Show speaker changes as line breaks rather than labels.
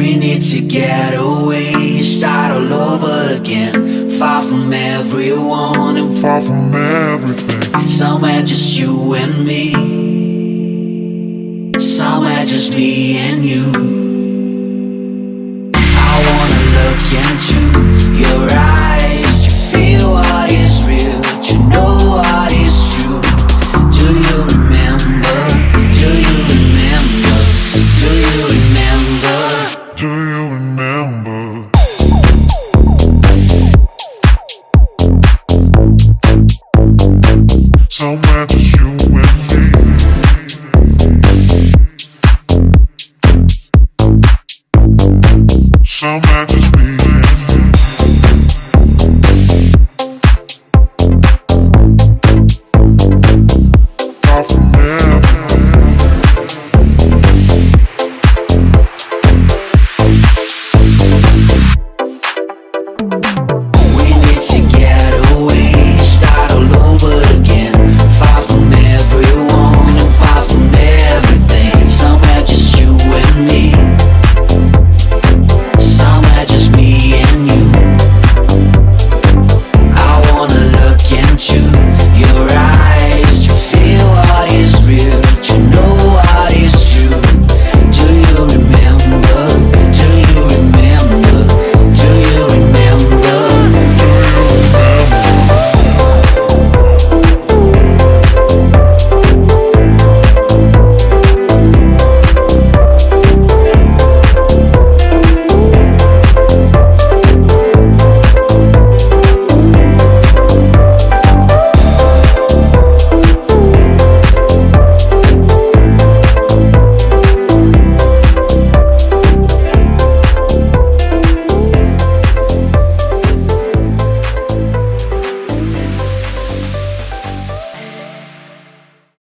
We need to get away, start all over again. Far from everyone and far from everything. Somewhere just you and me, somewhere just me and you. I wanna look into your eyes to feel what is real, to know what is true. Do you remember? Do you remember? Do you remember? Do you remember? Somewhere just you and me. Somewhere just